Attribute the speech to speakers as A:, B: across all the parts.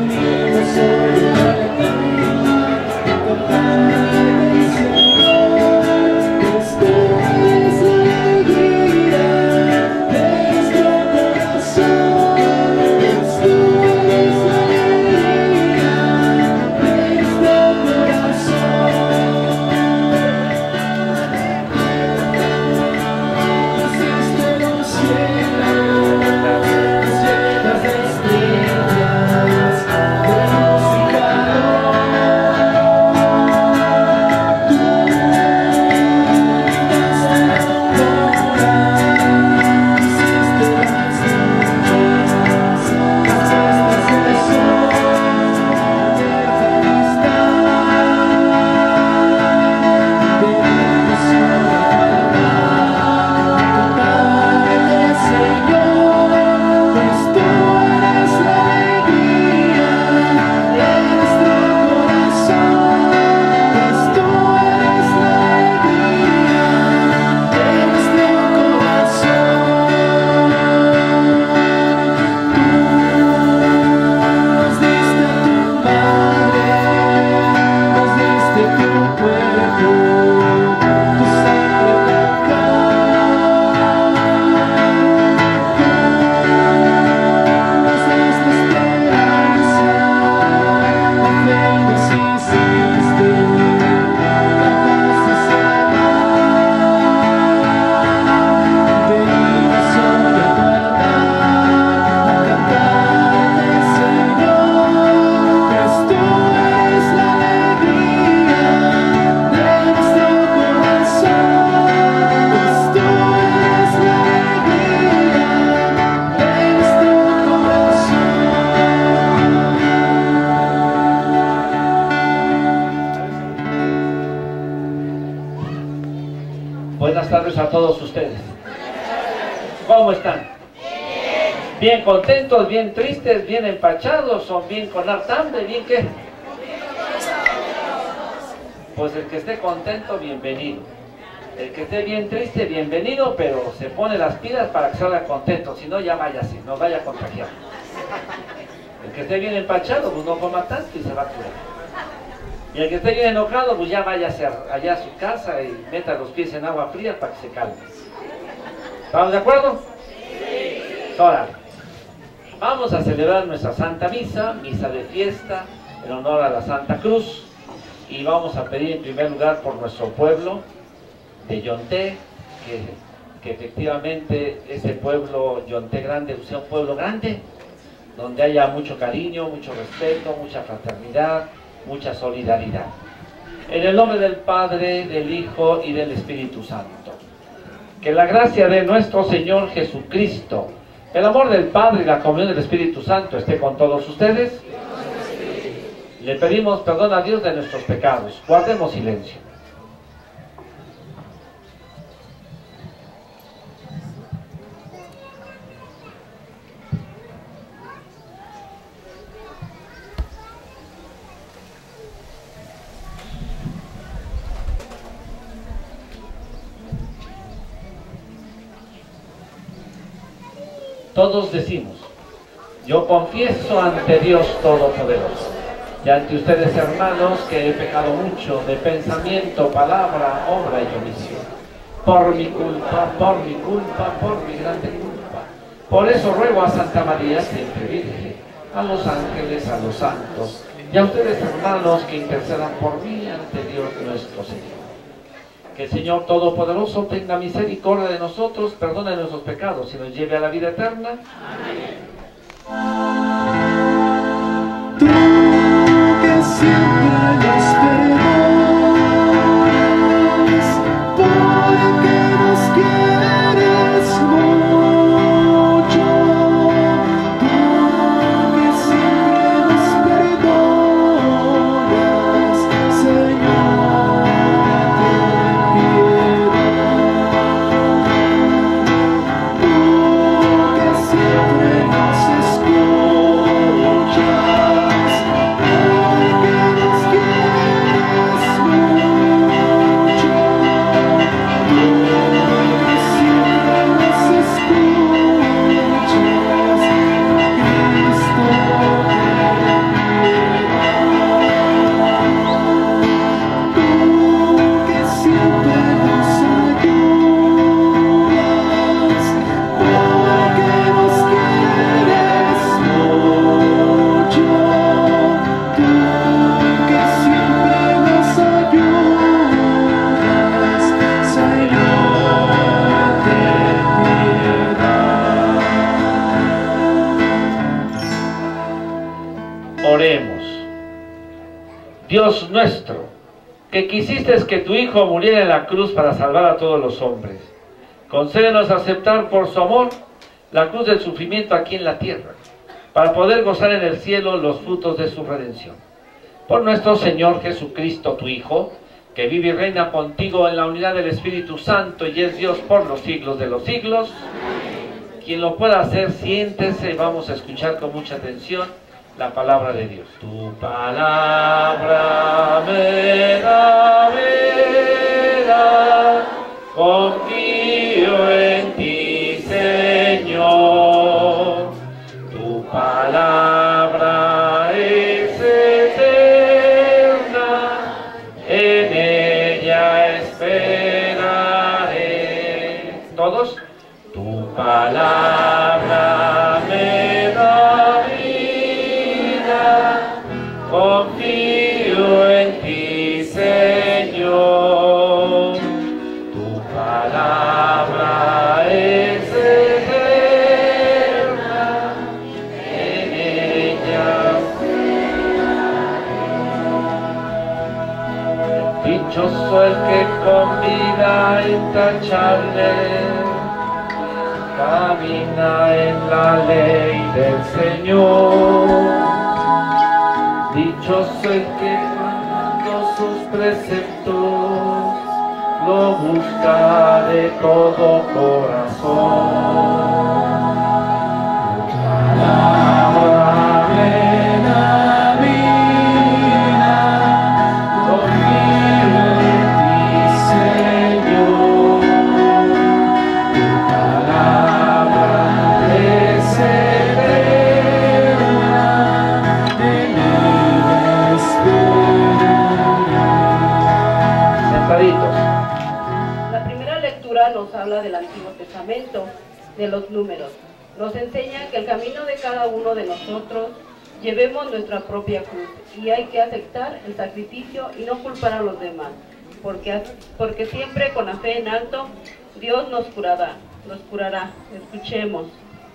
A: Buenas tardes a todos ustedes. ¿Cómo están? ¿Bien contentos, bien tristes, bien empachados o bien con harta hambre? ¿Bien qué? Pues el que esté contento, bienvenido. El que esté bien triste, bienvenido, pero se pone las pilas para que salga contento, si no ya váyase, no vaya a contagiar. El que esté bien empachado, pues no coma tanto y se va a curar. Y el que esté bien enojado, pues ya váyase allá a su casa y meta los pies en agua fría para que se calme. ¿Estamos de acuerdo? Sí. Ahora, vamos a celebrar nuestra Santa Misa, misa de fiesta, en honor a la Santa Cruz. Y vamos a pedir en primer lugar por nuestro pueblo de Yonté, que efectivamente ese pueblo Yonté grande sea un pueblo grande, donde haya mucho cariño, mucho respeto, mucha fraternidad, mucha solidaridad. En el nombre del Padre, del Hijo y del Espíritu Santo. Que la gracia de nuestro Señor Jesucristo, el amor del Padre y la comunión del Espíritu Santo esté con todos ustedes. Le pedimos perdón a Dios de nuestros pecados. Guardemos silencio. Todos decimos: yo confieso ante Dios Todopoderoso y ante ustedes, hermanos, que he pecado mucho de pensamiento, palabra, obra y omisión. Por mi culpa, por mi grande culpa. Por eso ruego a Santa María, siempre Virgen, a los ángeles, a los santos, y a ustedes, hermanos, que intercedan por mí ante Dios nuestro Señor. Que el Señor Todopoderoso tenga misericordia de nosotros, perdone nuestros pecados y nos lleve a la vida eterna. Amén.
B: Tú que siempre lo esperas, porque nos quieres mucho. Tú que siempre nos perdonas, Señor, ten piedad. Tú que siempre nos escuchas,
A: Oremos. Dios nuestro, que quisiste que tu Hijo muriera en la cruz para salvar a todos los hombres, concédenos aceptar por su amor la cruz del sufrimiento aquí en la tierra, para poder gozar en el cielo los frutos de su redención. Por nuestro Señor Jesucristo, tu Hijo, que vive y reina contigo en la unidad del Espíritu Santo y es Dios por los siglos de los siglos. Quien lo pueda hacer, siéntese, vamos a escuchar con mucha atención la palabra de Dios. Tu palabra me da vida, confío en ti, Señor. Tu palabra es eterna, en ella esperaré. ¿Todos? Tu palabra me da vida, confío en ti, Señor. Tu palabra es eterna, en ella esperaré. Dichoso el que con vida intachable camina en la ley del Señor. Dichoso el que guardando sus preceptos lo busca de todo corazón. Palabra me da vida, confío en ti, Señor. Tu palabra es eterna, en ella esperaré. Sentaditos.
C: La primera lectura nos habla del Antiguo Testamento, de los números. Nos enseña que el camino de cada uno de nosotros llevemos nuestra propia cruz y hay que aceptar el sacrificio y no culpar a los demás, porque siempre con la fe en alto Dios nos curará. Escuchemos.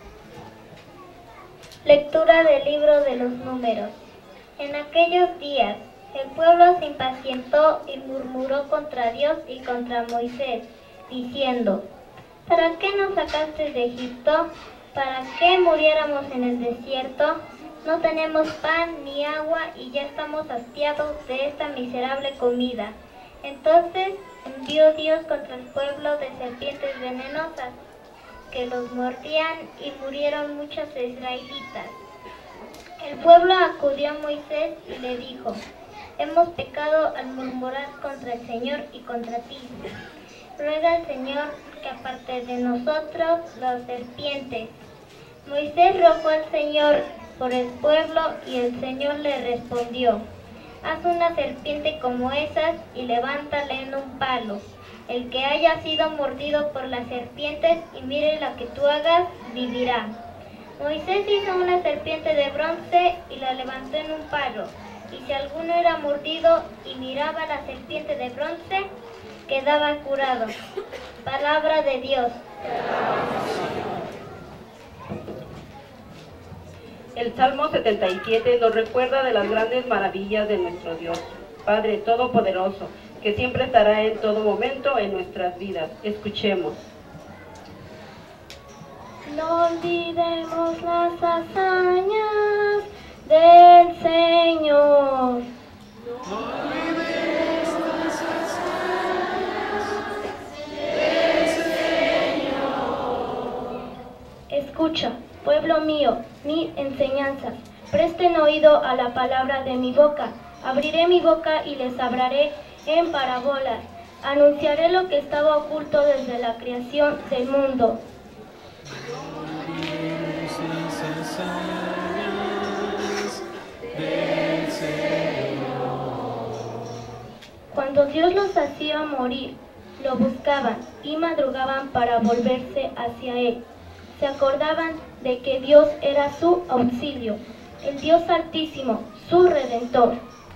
D: Lectura del libro de los números. En aquellos días, el pueblo se impacientó y murmuró contra Dios y contra Moisés, diciendo: ¿Para qué nos sacaste de Egipto? ¿Para qué muriéramos en el desierto? No tenemos pan ni agua y ya estamos hastiados de esta miserable comida. Entonces envió Dios contra el pueblo de serpientes venenosas, que los mordían y murieron muchos israelitas. El pueblo acudió a Moisés y le dijo: hemos pecado al murmurar contra el Señor y contra ti. Ruega al Señor que aparte de nosotros las serpientes. Moisés rogó al Señor por el pueblo y el Señor le respondió: haz una serpiente como esas y levántala en un palo. El que haya sido mordido por las serpientes y mire la que tú hagas, vivirá. Moisés hizo una serpiente de bronce y la levantó en un palo. Y si alguno era mordido y miraba la serpiente de bronce, quedaba curado. Palabra de Dios.
C: El Salmo 77 nos recuerda de las grandes maravillas de nuestro Dios, Padre Todopoderoso, que siempre estará en todo momento en nuestras vidas. Escuchemos.
D: No olvidemos las hazañas del Señor.
B: No olvidemos las hazañas del Señor.
D: Escucha, pueblo mío, mis enseñanzas. Presten oído a la palabra de mi boca. Abriré mi boca y les hablaré en parábolas. Anunciaré lo que estaba oculto desde la creación del mundo. Cuando Dios los hacía morir, lo buscaban y madrugaban para volverse hacia Él. Se acordaban de que Dios era su auxilio, el Dios Altísimo, su Redentor.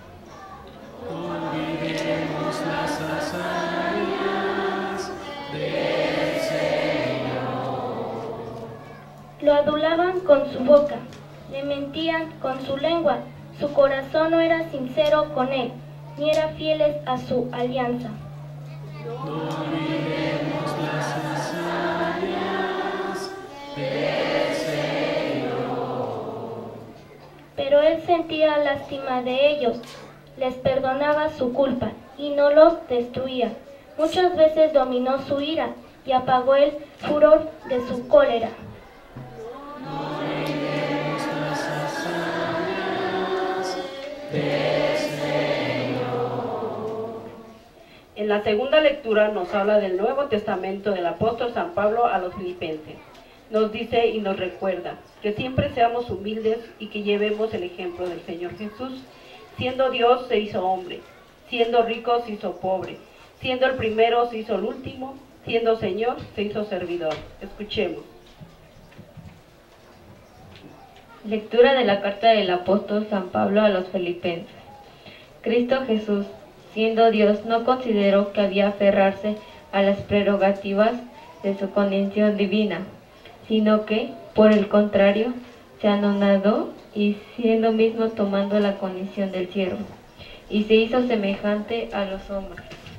B: Olvidemos las hazañas del Señor.
D: Lo adulaban con su boca, le mentían con su lengua, Su corazón no era sincero con él, ni era fieles a su alianza.
B: No olvidemos las hazañas del Señor.
D: Pero él sentía lástima de ellos, les perdonaba su culpa y no los destruía. Muchas veces dominó su ira y apagó el furor de su cólera.
B: No olvidemos las hazañas del Señor.
C: En la segunda lectura nos habla del Nuevo Testamento del apóstol San Pablo a los filipenses. Nos dice y nos recuerda que siempre seamos humildes y que llevemos el ejemplo del Señor Jesús. Siendo Dios se hizo hombre, siendo rico se hizo pobre, siendo el primero se hizo el último, siendo Señor se hizo servidor. Escuchemos.
E: Lectura de la carta del apóstol San Pablo a los filipenses. Cristo Jesús, siendo Dios, no consideró que había aferrarse a las prerrogativas de su condición divina, sino que, por el contrario, se anonadó y siendo mismo tomando la condición del siervo, y se hizo semejante a los hombres.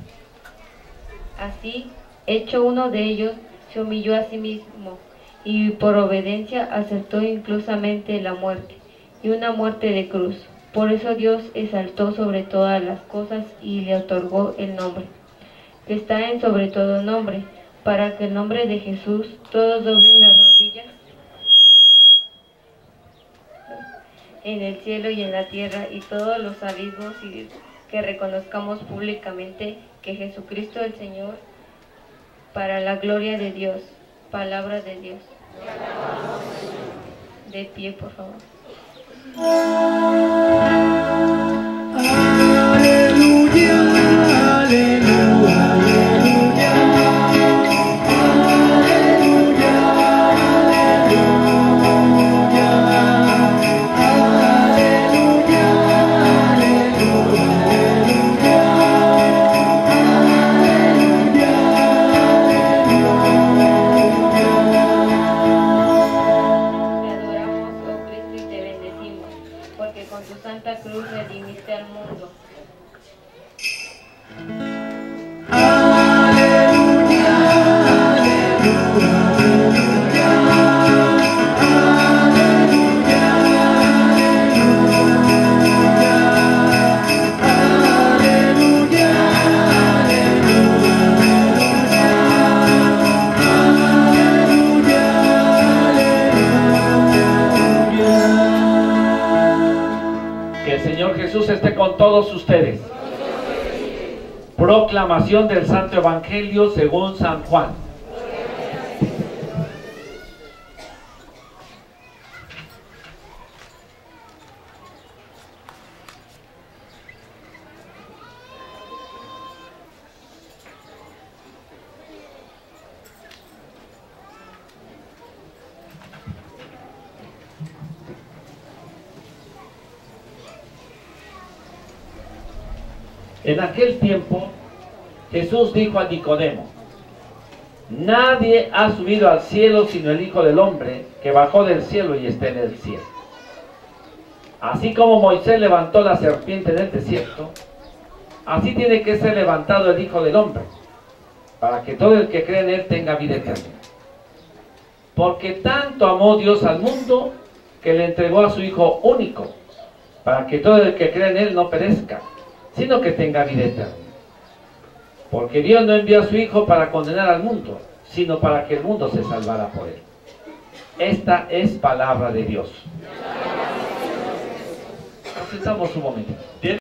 E: Así, hecho uno de ellos, se humilló a sí mismo, y por obediencia aceptó inclusamente la muerte, y una muerte de cruz. Por eso Dios exaltó sobre todas las cosas y le otorgó el nombre, que está en sobre todo nombre, para que el nombre de Jesús todos doblen las rodillas en el cielo y en la tierra y todos los abismos, y que reconozcamos públicamente que Jesucristo el Señor, para la gloria de Dios. Palabra de Dios. De pie, por favor.
B: Aleluya, aleluya, aleluya.
E: Cruz redimiste al mundo.
A: Jesús esté con todos ustedes. Proclamación del Santo Evangelio según San Juan. En aquel tiempo, Jesús dijo a Nicodemo: nadie ha subido al cielo sino el Hijo del Hombre, que bajó del cielo y está en el cielo. Así como Moisés levantó la serpiente en el desierto, así tiene que ser levantado el Hijo del Hombre, para que todo el que cree en él tenga vida eterna. Porque tanto amó Dios al mundo, que le entregó a su Hijo único, para que todo el que cree en él no perezca, sino que tenga vida eterna. Porque Dios no envió a su Hijo para condenar al mundo, sino para que el mundo se salvara por él. Esta es palabra de Dios. Nos sentamos un momento.